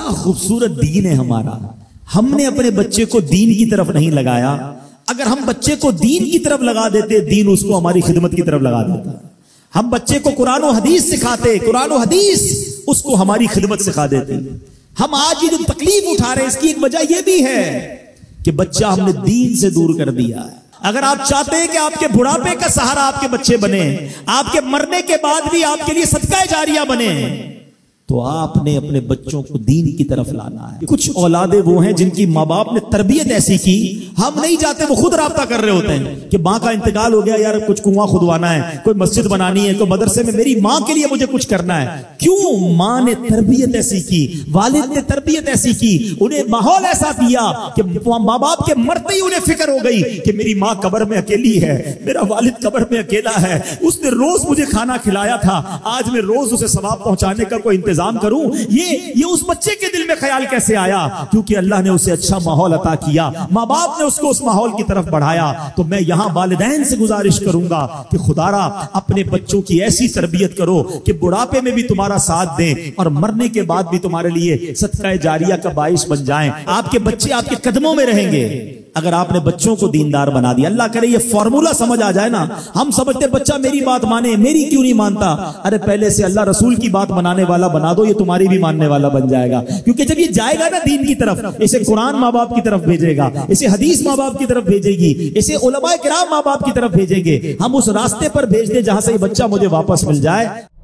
کیا خوبصورت دین ہے ہمارا. ہم نے اپنے بچے کو دین کی طرف نہیں لگایا. اگر ہم بچے کو دین کی طرف لگا دیتے, دین اس کو ہماری خدمت کی طرف لگا دیتا. ہم بچے کو قرآن و حدیث سکھاتے, قرآن و حدیث اس کو ہماری خدمت سکھا دیتے. ہم آج یہ جو تکلیف اٹھا رہے ہیں اس کی ایک وجہ یہ بھی ہے کہ بچہ ہم نے دین سے دور کر دیا ہے. اگر آپ چاہتے ہیں کہ آپ کے بڑھاپے کا سہارا آپ کے بچے بنے, آپ کے مرنے کے بعد بھی آپ کے لیے صدقہ جاریہ بنے, تو آپ نے اپنے بچوں کو دین کی طرف لانا ہے. کچھ اولادیں وہ ہیں جن کی ماں باپ نے تربیت ایسی کی, ہم نہیں چاہتے, وہ خود رابطہ کر رہے ہوتے ہیں کہ ماں کا انتقال ہو گیا, یار کچھ کنواں کھدوانا ہے, کوئی مسجد بنانی ہے, کوئی مدرسے میں میری ماں کے لیے مجھے کچھ کرنا ہے. کیوں؟ ماں نے تربیت ایسی کی, والد نے تربیت ایسی کی, انہیں ماحول ایسا دیا کہ ماں باپ کے مرتے ہی انہیں فکر ہو گئی کہ میری ماں قبر میں اکیلی ہے, میرا والد قبر میں اکیلا ہے, اس نے روز مجھے کھانا کھلایا تھا, آج میں روز اسے ثواب پہنچانے کا کوئی انتظام کروں. یہ اس بچے کے دل میں خیال کیسے آیا؟ کیونکہ اللہ نے اسے اچھا ماحول عطا کیا, ماں باپ نے اس کو اس ماحول کی طرف بڑھایا. تو میں یہاں والدین سے گزارش کروں گا کہ خدارا اپنے بچوں کی ایسی تربیت کرو کہ بڑھاپے میں بھی تمہارا ساتھ دیں اور مرنے کے بعد بھی تمہارے لیے صدقہ جاریہ کا باعث بن جائیں. آپ کے بچے آپ کے قدموں میں رہیں گے اگر آپ نے بچوں کو دیندار بنا دیا. اللہ کرے یہ فارمولا سمجھ آ جائے نا. ہم سمجھتے بچہ میری بات مانے, میری کیوں نہیں مانتا؟ ارے پہلے سے اللہ رسول کی بات منانے والا بنا دو, یہ تمہاری بھی ماننے والا بن جائے گا. کیونکہ جب یہ جائے گا نا دین کی طرف, اسے قرآن ماں باپ کی طرف بھیجے گا, اسے حدیث ماں باپ کی طرف بھیجے گی, اسے علماء کرام ماں باپ کی طرف بھیجیں گے. ہم اس راستے پر بھیج دیں جہاں سے یہ بچہ مجھے واپس مل جائے.